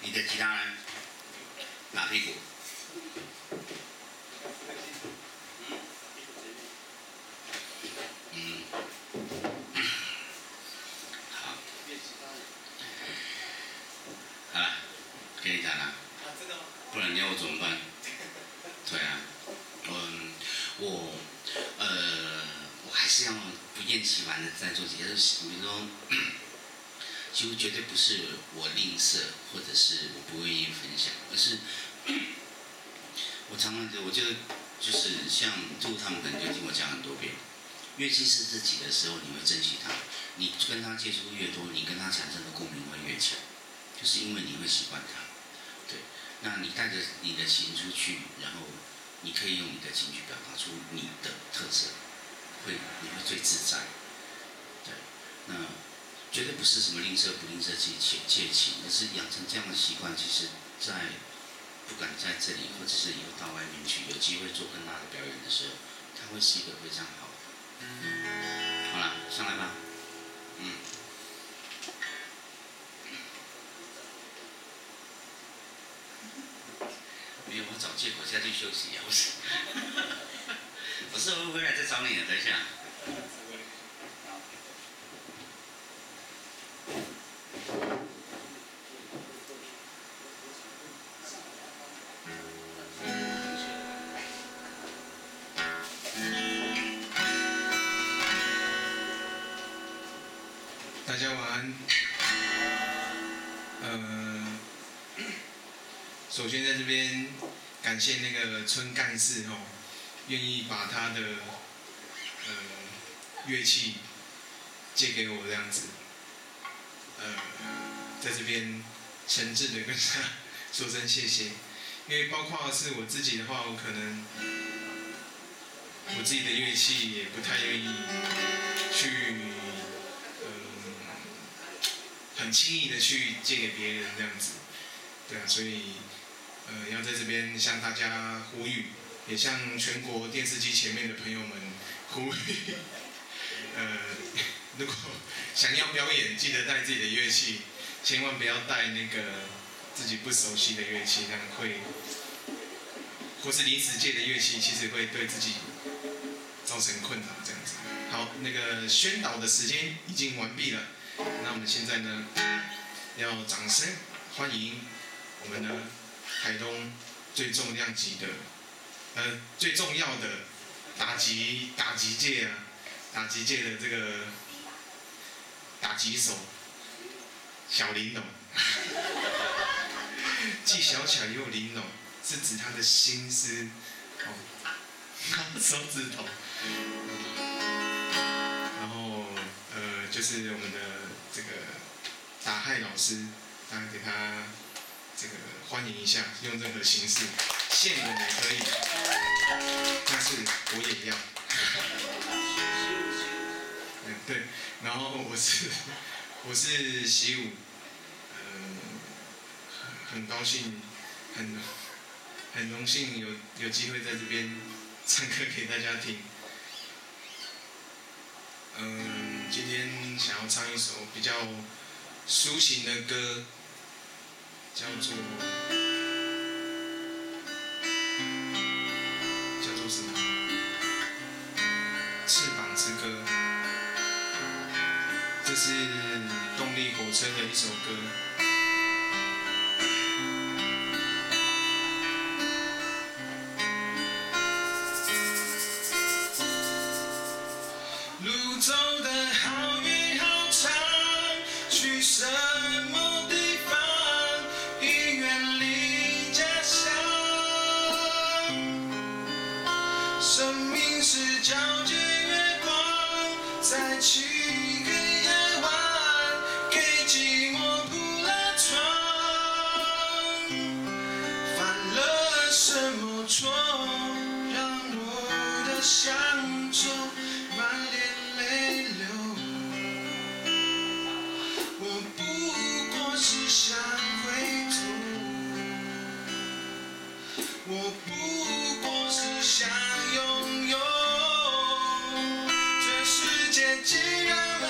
你的吉他呢？打屁股。好。好了，跟你讲了。不然你要我怎么办？对啊，我还是要不厌其烦的在做这些事情，比如说，几乎绝对不是我吝啬，或者是我不愿意分享，而是我常常我觉得就是像杜他们可能就听我讲很多遍，乐器是自己的时候，你会珍惜它，你跟它接触越多，你跟它产生的共鸣会越强，就是因为你会习惯它，对。那你带着你的琴出去，然后你可以用你的琴去表达出你的特色，你会最自在。对，那绝对不是什么吝啬不吝啬借琴，而是养成这样的习惯。其实在不管在这里，或者是以后到外面去，有机会做更大的表演的时候，它会是一个非常好的。好了，上来吧。没有，我找借口下去休息啊！我是会回来再找你的，等一下。 大家晚安。首先在这边感谢那个村干事愿意把他的乐器借给我这样子，在这边诚挚的跟他说声谢谢，因为包括是我自己的话，我可能我自己的乐器也不太愿意去很轻易的去借给别人这样子，对啊，所以要在这边向大家呼吁，也向全国电视机前面的朋友们呼吁，如果想要表演，记得带自己的乐器，千万不要带那个自己不熟悉的乐器，这样会，或是临时借的乐器，其实会对自己造成困扰这样子。好，那个宣导的时间已经完毕了，那我们现在呢，要掌声欢迎我们的台东最重量级的，最重要的打击界的这个打击手小玲珑，既小巧又玲珑，是指他的心思手指头，然后就是我们的这个打亥老师，大家给他这个欢迎一下，用任何形式，献吻也可以，但是我也要。对，然后我是习武，很高兴，很荣幸有机会在这边唱歌给大家听。今天想要唱一首比较抒情的歌，叫做什么？翅膀之歌。这是动力火车的一首歌。路走得好远好长，去什么地方已远离家乡？生命是皎洁月光，在漆黑夜晚给寂寞铺了床，犯了什么错，让我的乡愁满脸泪流？我不过是想回头，我不过是想拥有，这世界既然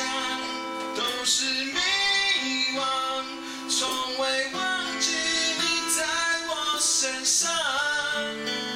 都是迷惘，从未忘记你在我身上。